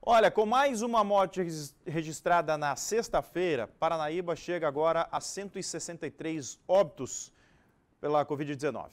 Olha, com mais uma morte registrada na sexta-feira, Paranaíba chega agora a 163 óbitos pela Covid-19.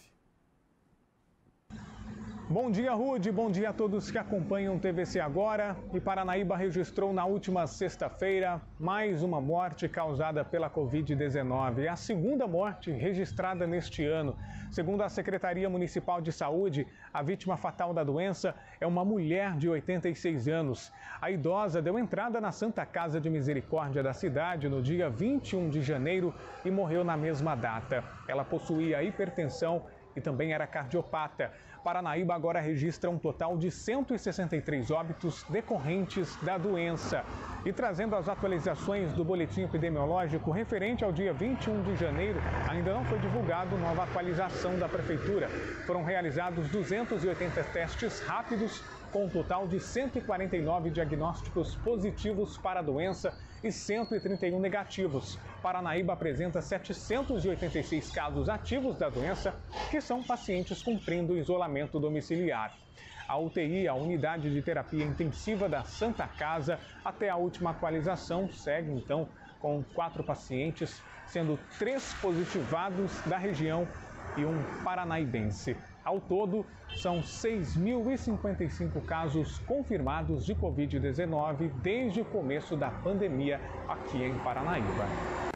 Bom dia, Rude. Bom dia a todos que acompanham o TVC Agora. E Paranaíba registrou na última sexta-feira mais uma morte causada pela Covid-19. É a segunda morte registrada neste ano. Segundo a Secretaria Municipal de Saúde, a vítima fatal da doença é uma mulher de 86 anos. A idosa deu entrada na Santa Casa de Misericórdia da cidade no dia 21 de janeiro e morreu na mesma data. Ela possuía hipertensão e também era cardiopata. Paranaíba agora registra um total de 163 óbitos decorrentes da doença. E trazendo as atualizações do boletim epidemiológico referente ao dia 21 de janeiro, ainda não foi divulgado nova atualização da Prefeitura. Foram realizados 280 testes rápidos, com um total de 149 diagnósticos positivos para a doença e 131 negativos. Paranaíba apresenta 786 casos ativos da doença, que são pacientes cumprindo isolamento domiciliar. A UTI, a Unidade de Terapia Intensiva da Santa Casa, até a última atualização, segue então com 4 pacientes, sendo 3 positivados da região e um paranaíbense. Ao todo, são 6.055 casos confirmados de Covid-19 desde o começo da pandemia aqui em Paranaíba.